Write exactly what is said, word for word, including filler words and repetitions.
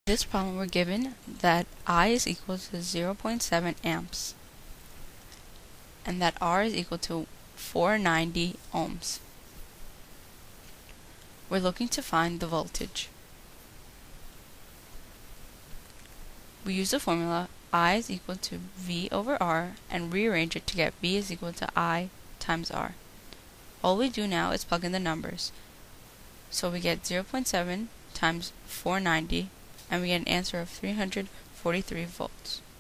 In this problem we're given that I is equal to zero point seven amps and that R is equal to four hundred ninety ohms. We're looking to find the voltage. We use the formula I is equal to V over R and rearrange it to get V is equal to I times R. All we do now is plug in the numbers. So we get zero point seven times four hundred ninety and we get an answer of three hundred forty-three volts.